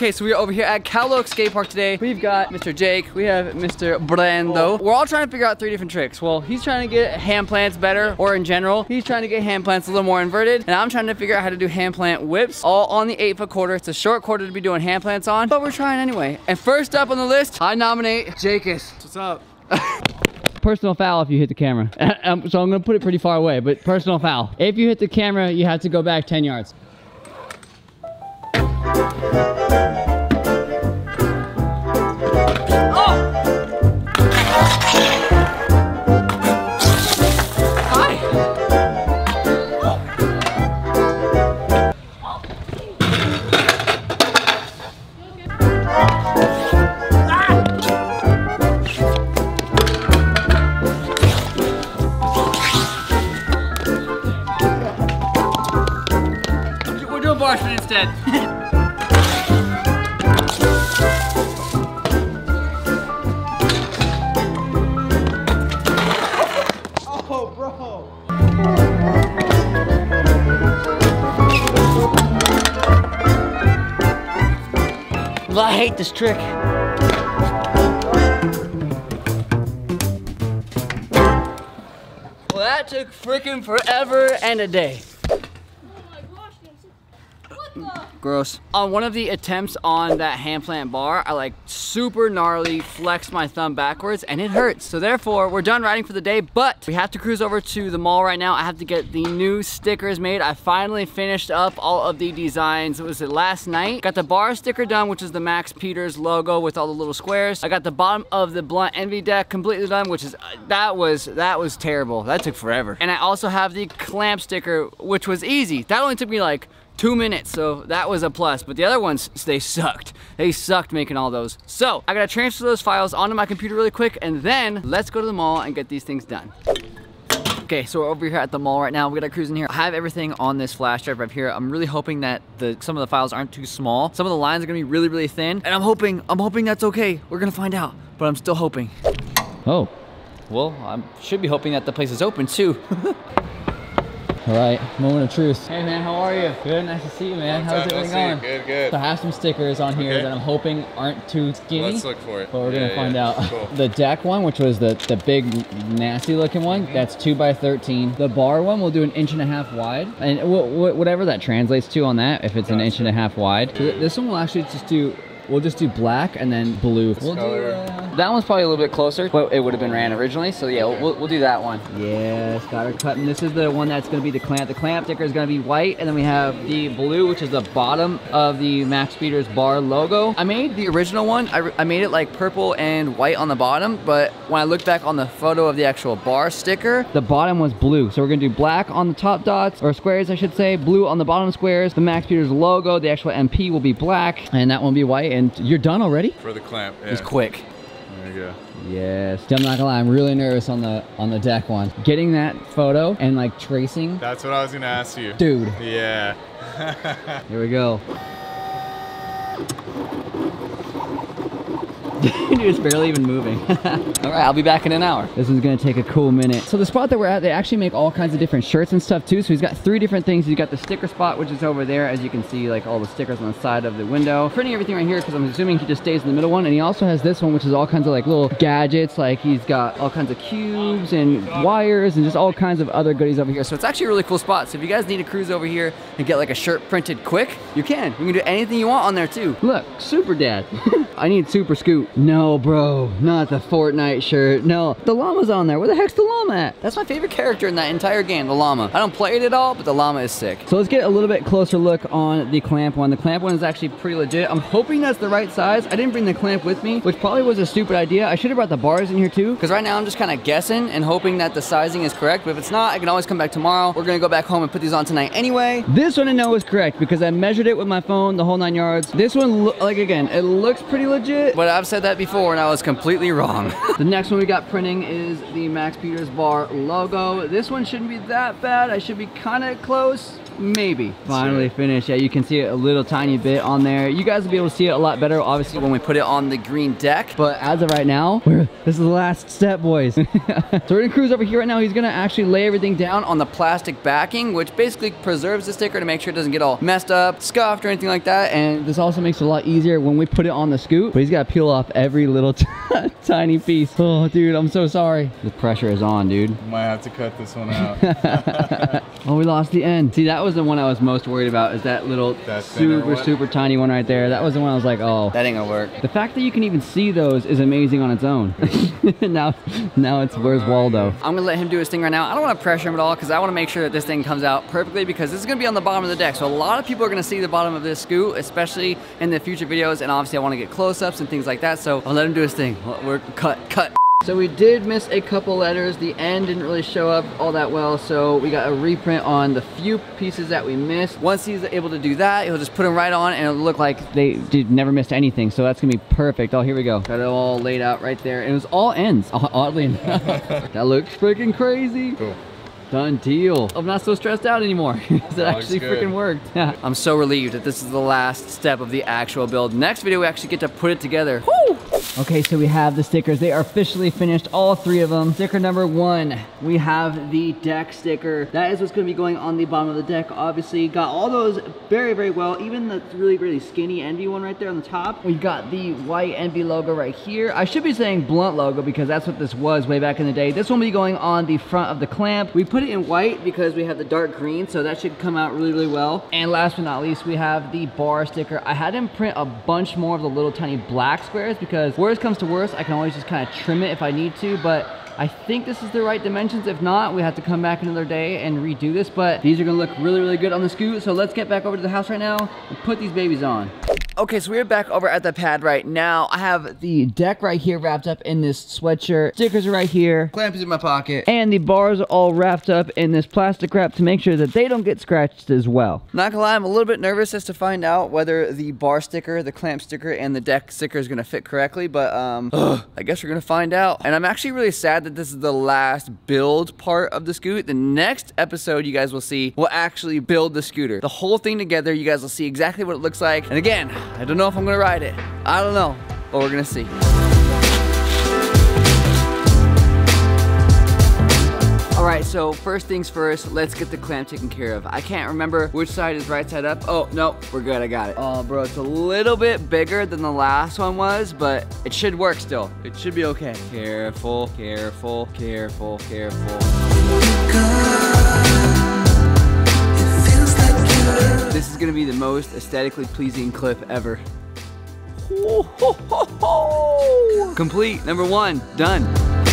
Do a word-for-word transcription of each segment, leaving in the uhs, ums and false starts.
Okay, so we are over here at Cowlock Skate Park today. We've got Mister Jake, we have Mister Brando. We're all trying to figure out three different tricks. Well, he's trying to get hand plants better, or in general, he's trying to get hand plants a little more inverted, and I'm trying to figure out how to do hand plant whips, all on the eight foot quarter. It's a short quarter to be doing hand plants on, but we're trying anyway. And first up on the list, I nominate Jakeus. What's up? Personal foul if you hit the camera. um, so I'm gonna put it pretty far away, but personal foul. If you hit the camera, you have to go back ten yards. Instead. Oh, bro. I hate this trick. Well, that took freaking forever and a day. Gross. On one of the attempts on that hand plant bar, I like super gnarly flexed my thumb backwards and it hurts. So therefore, we're done riding for the day, but we have to cruise over to the mall right now. I have to get the new stickers made. I finally finished up all of the designs. It was it last night. Got the bar sticker done, which is the Max Peters logo with all the little squares. I got the bottom of the blunt ENVY deck completely done, which is, that was, that was terrible. That took forever. And I also have the clamp sticker, which was easy. That only took me like two minutes, so that was a plus. But the other ones, they sucked. They sucked making all those. So I gotta transfer those files onto my computer really quick, and then let's go to the mall and get these things done. Okay, so we're over here at the mall right now. We gotta cruise in here. I have everything on this flash drive right here. I'm really hoping that the some of the files aren't too small. Some of the lines are gonna be really, really thin, and I'm hoping, I'm hoping that's okay. We're gonna find out, but I'm still hoping. Oh, well, I should be hoping that the place is open too. All right, moment of truth. Hey man, how are you? Good, nice to see you, man. How's everything going? Good, good. So I have some stickers on here Okay. that I'm hoping aren't too skinny. Let's look for it. But we're yeah, gonna find yeah. out. Cool. The deck one, which was the, the big, nasty looking one, mm-hmm. That's two by thirteen. The bar one, we'll do an inch and a half wide. And wh wh whatever that translates to on that, if it's gotcha. An inch and a half wide. So th this one will actually just do, we'll just do black and then blue. We'll do, uh, that one's probably a little bit closer, but it would have been ran originally. So yeah, we'll, we'll do that one. Yes, got her cut. And this is the one that's gonna be the clamp. The clamp sticker is gonna be white, and then we have the blue, which is the bottom of the Max Peters bar logo. I made the original one. I, I made it like purple and white on the bottom, but when I look back on the photo of the actual bar sticker, the bottom was blue. So we're gonna do black on the top dots, or squares I should say, blue on the bottom squares. The Max Peters logo, the actual M P will be black, and that one will be white. And you're done already? For the clamp, yeah. It's quick. There you go. Yes. I'm not gonna lie, I'm really nervous on the on the deck one. Getting that photo and like tracing. That's what I was gonna ask you. Dude. Yeah. Here we go. Dude, it's barely even moving. All right, I'll be back in an hour. This is gonna take a cool minute. So the spot that we're at, they actually make all kinds of different shirts and stuff too. So he's got three different things. He's got the sticker spot, which is over there. As you can see, like all the stickers on the side of the window. Printing everything right here, because I'm assuming he just stays in the middle one. And he also has this one, which is all kinds of like little gadgets. Like he's got all kinds of cubes and wires and just all kinds of other goodies over here. So it's actually a really cool spot. So if you guys need to cruise over here and get like a shirt printed quick, you can. You can do anything you want on there too. Look, Super Dad. I need Super Scoot. No, bro, not the Fortnite shirt. No, the llama's on there. Where the heck's the llama at? That's my favorite character in that entire game, the llama. I don't play it at all, but the llama is sick. So let's get a little bit closer look on the clamp one. The clamp one is actually pretty legit. I'm hoping that's the right size. I didn't bring the clamp with me, which probably was a stupid idea. I should have brought the bars in here too, because right now I'm just kind of guessing and hoping that the sizing is correct. But if it's not, I can always come back tomorrow. We're gonna go back home and put these on tonight anyway. This one I know is correct because I measured it with my phone, the whole nine yards. This one, like again, it looks pretty legit, but I've said that before and I was completely wrong. The next one we got printing is the Max Peters bar logo. This one shouldn't be that bad. I should be kind of close. maybe finally finished. Yeah, you can see it a little tiny bit on there. You guys will be able to see it a lot better, obviously, when we put it on the green deck. But as of right now, we're, this is the last step, boys. So we're gonna cruise over here right now. He's gonna actually lay everything down on the plastic backing, which basically preserves the sticker to make sure it doesn't get all messed up, scuffed, or anything like that. And this also makes it a lot easier when we put it on the scoot. But he's gotta peel off every little tiny piece. Oh, dude, I'm so sorry. The pressure is on, dude. Might have to cut this one out. Oh, we lost the end. See, that was the one I was most worried about, is that little that super, super tiny one right there. That was the one I was like, oh, that ain't gonna work. The fact that you can even see those is amazing on its own. now, now it's, where's Waldo? I'm gonna let him do his thing right now. I don't wanna pressure him at all, because I wanna make sure that this thing comes out perfectly, because this is gonna be on the bottom of the deck. So a lot of people are gonna see the bottom of this scoot, especially in the future videos, and obviously I wanna get close-ups and things like that, so I'll let him do his thing. We're cut, cut. So we did miss a couple letters. The N didn't really show up all that well, so we got a reprint on the few pieces that we missed. Once he's able to do that, he'll just put them right on and it'll look like they did never missed anything. So that's gonna be perfect. Oh, here we go. Got it all laid out right there. And it was all ends, oddly enough. That looks freaking crazy. Cool. Done deal. I'm not so stressed out anymore. It actually freaking worked. Yeah. I'm so relieved that this is the last step of the actual build. Next video, we actually get to put it together. Woo! Okay, so we have the stickers. They are officially finished, all three of them. Sticker number one, we have the deck sticker. That is what's gonna be going on the bottom of the deck. Obviously, got all those very, very well. Even the really, really skinny ENVY one right there on the top. We've got the white ENVY logo right here. I should be saying blunt logo because that's what this was way back in the day. This one will be going on the front of the clamp. We put it in white because we have the dark green, so that should come out really, really well. And last but not least, we have the bar sticker. I had him print a bunch more of the little tiny black squares because worst comes to worst, I can always just kind of trim it if I need to, but I think this is the right dimensions. If not, we have to come back another day and redo this, but these are gonna look really, really good on the scoot. So let's get back over to the house right now and put these babies on. Okay, so we're back over at the pad right now. I have the deck right here wrapped up in this sweatshirt. Stickers are right here. Clamp is in my pocket. And the bars are all wrapped up in this plastic wrap to make sure that they don't get scratched as well. Not gonna lie, I'm a little bit nervous as to find out whether the bar sticker, the clamp sticker, and the deck sticker is gonna fit correctly, but um, ugh, I guess we're gonna find out. And I'm actually really sad that this is the last build part of the scoot. The next episode you guys will see will actually build the scooter. The whole thing together, you guys will see exactly what it looks like. And again, I don't know if I'm gonna ride it. I don't know, but we're gonna see. All right, so first things first, let's get the clamp taken care of. I can't remember which side is right side up. Oh, no, we're good, I got it. Oh, bro, it's a little bit bigger than the last one was, but it should work still. It should be okay. Careful, careful, careful, careful. This is gonna be the most aesthetically pleasing clip ever. Complete, number one, done.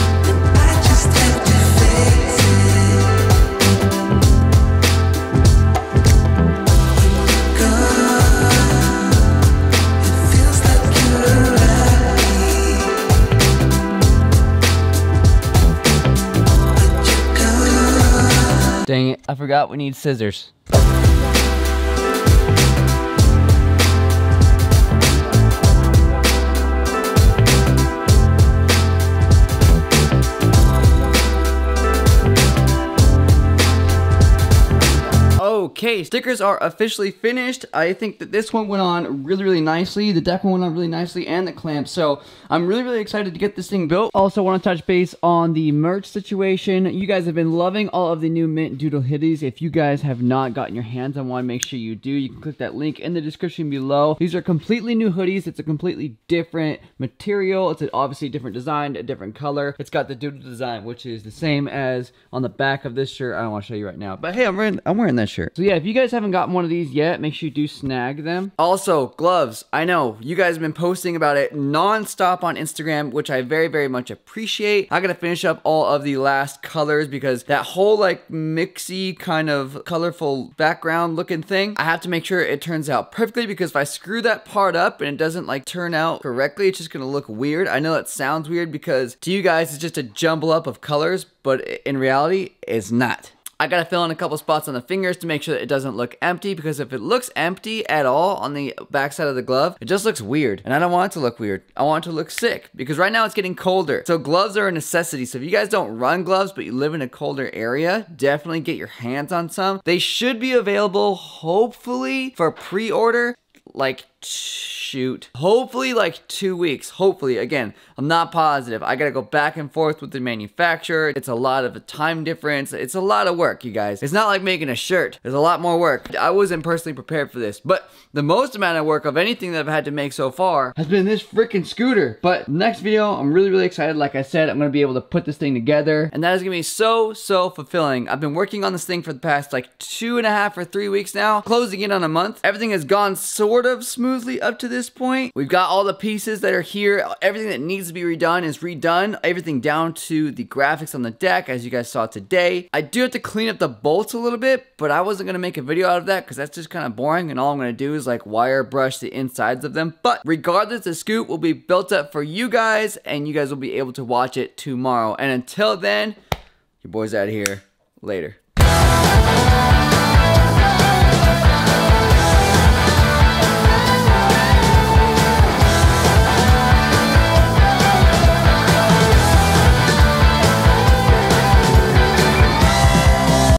Dang it, I forgot we need scissors. Okay, stickers are officially finished. I think that this one went on really, really nicely. The deck one went on really nicely, and the clamp. So I'm really, really excited to get this thing built. Also want to touch base on the merch situation. You guys have been loving all of the new Mint Doodle hoodies. If you guys have not gotten your hands on one, make sure you do. You can click that link in the description below. These are completely new hoodies. It's a completely different material. It's obviously a different design, a different color. It's got the doodle design, which is the same as on the back of this shirt. I don't want to show you right now, but hey, I'm wearing, I'm wearing that shirt. So yeah, if you guys haven't gotten one of these yet, make sure you do snag them. Also, gloves. I know you guys have been posting about it non-stop on Instagram, which I very, very much appreciate. I gotta finish up all of the last colors because that whole like mixy kind of colorful background looking thing, I have to make sure it turns out perfectly, because if I screw that part up and it doesn't like turn out correctly, it's just gonna look weird. I know that sounds weird because to you guys it's just a jumble up of colors, but in reality, it's not. I gotta fill in a couple spots on the fingers to make sure that it doesn't look empty, because if it looks empty at all on the backside of the glove, it just looks weird. And I don't want it to look weird. I want it to look sick, because right now it's getting colder. So gloves are a necessity. So if you guys don't run gloves, but you live in a colder area, definitely get your hands on some. They should be available, hopefully, for pre-order, like, shoot, hopefully like two weeks. Hopefully, again, I'm not positive. I gotta go back and forth with the manufacturer. It's a lot of a time difference. It's a lot of work, you guys. It's not like making a shirt. There's a lot more work. I wasn't personally prepared for this, but the most amount of work of anything that I've had to make so far has been this freaking scooter. But next video, I'm really, really excited. Like I said, I'm gonna be able to put this thing together, and that is gonna be so, so fulfilling. I've been working on this thing for the past like two and a half or three weeks now, closing in on a month. Everything has gone sort of smoothly up to this point. We've got all the pieces that are here. Everything that needs to be redone is redone. Everything down to the graphics on the deck, as you guys saw today. I do have to clean up the bolts a little bit, but I wasn't gonna make a video out of that because that's just kind of boring, and all I'm gonna do is like wire brush the insides of them. But regardless, the scoot will be built up for you guys, and you guys will be able to watch it tomorrow. And until then, your boy's out of here. Later.